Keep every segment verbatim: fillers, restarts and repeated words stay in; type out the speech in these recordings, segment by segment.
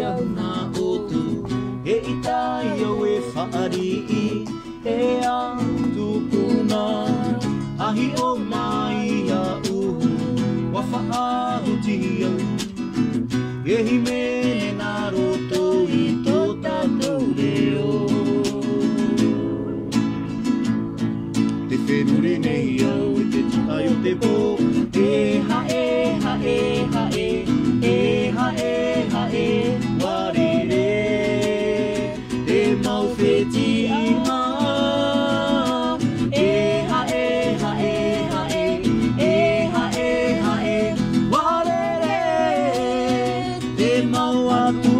au nā otu e itai au e whaari e a tupuna ahi o mai a uhu wa whaahuti au e hi mene nā roto i tō tātou reo te whenure nei au e te tia o te pō e ha e ha e ha e e ha e ha e warere te mau wheti ha e ha e ha e ha e e ha e ha e warere te mau atua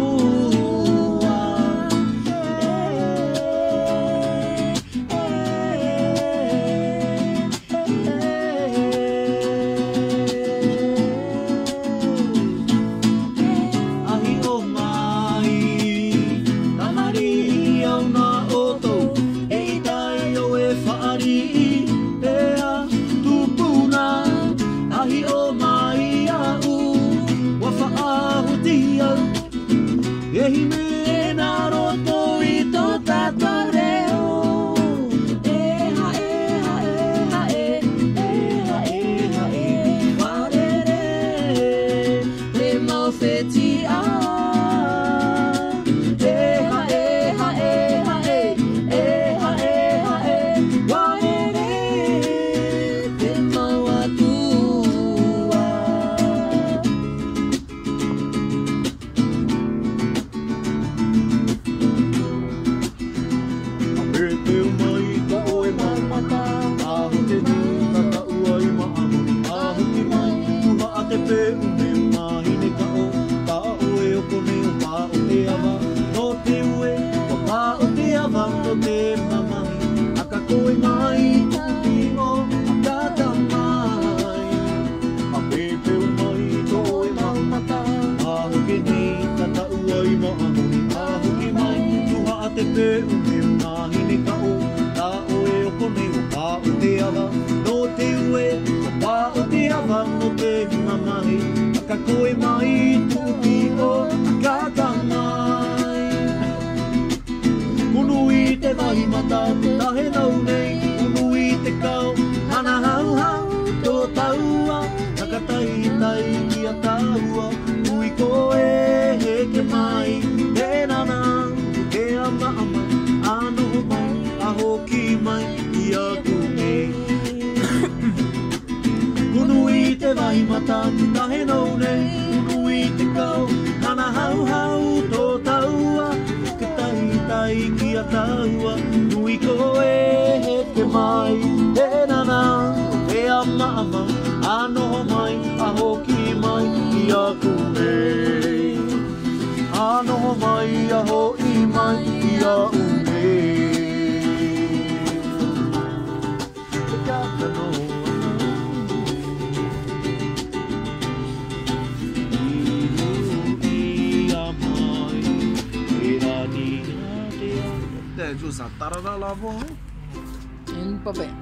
e hi mena roto i tō tātou reo e ha e ha e ha e e ha e ha e warere te mau wheti a e ha e ha e ha e e ha e ha e warere te mau atua te pe ume mahi ne ka o ka o e o kone o pa o te awa no te ue o pa o te awa no te mamahi a ka koe mai tuki o a ka ta mai a pe pe o mai to e mamata a hoke ni ka ta ua i maamoni a hoke mai tuha a te pe ume mahi ne ka o ka o e o kone o pa o te awa no te ue o pa o te awa no te mamahi a ka koe mai tuki o a ka ta mai unu i te wahi mata tahe nau nei unu i te kau hana hau hau tō taua takatai tai ki a taua ui koe he ke mai he nana he ama ama ano mai a hoki mai i a kunei unu i te wahi mata tahe nau nei unu i te kau hana hau hau tō taua ke tahi tai ki a taua nui koe he te mai he nana he ama ama ano mai a hoki mai i a kunei ano mai a hoi mai i a unei te kakano Giusto, tarara la voce. In papel.